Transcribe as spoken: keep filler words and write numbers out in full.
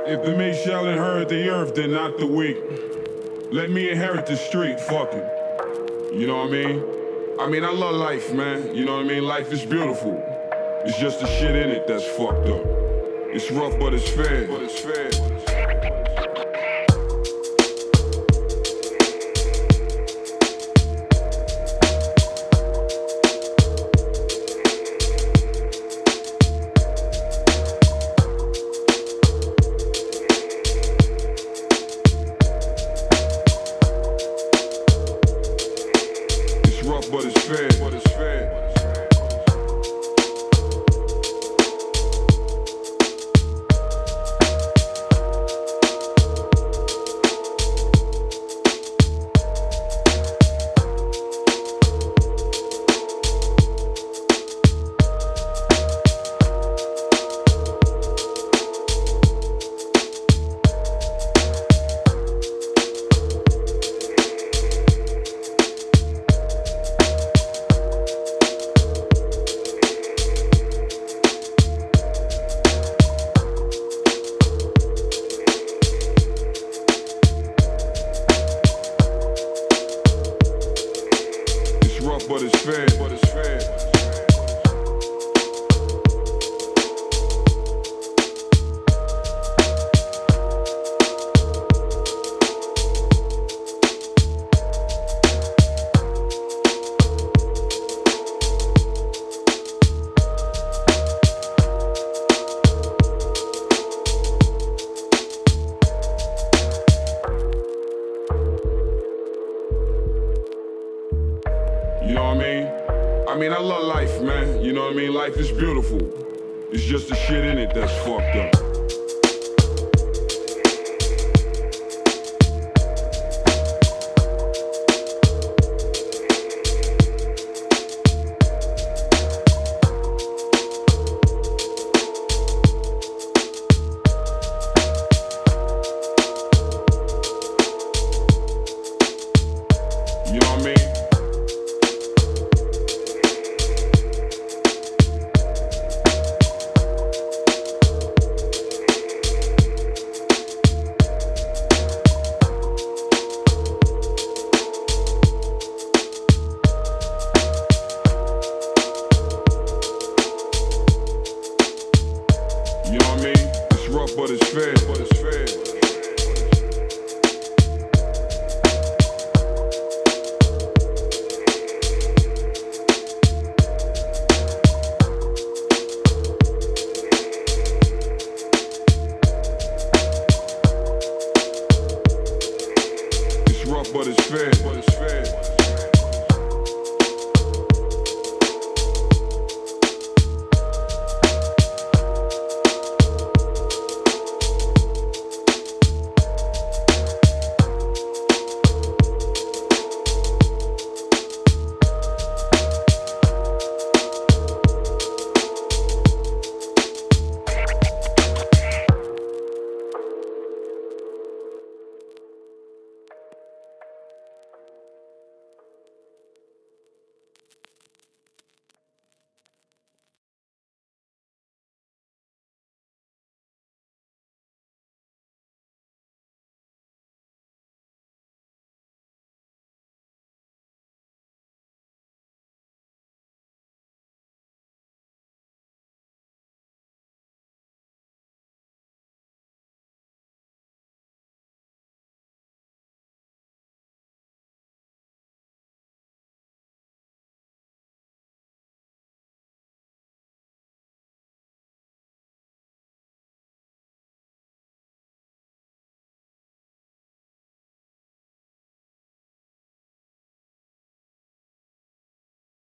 If the meek shall inherit the earth, then not the weak. Let me inherit the street, fuck it. You know what I mean? I mean, I love life, man. You know what I mean? Life is beautiful. It's just the shit in it that's fucked up. It's rough, but it's fair. But it's fair. But it's fair, but it's fair. But it's fair, but it's fair. You know what I mean? I mean, I love life, man. You know what I mean? Life is beautiful. It's just the shit in it that's fucked up. You know what I mean? You know what I mean? It's rough, but it's fair, but it's fair.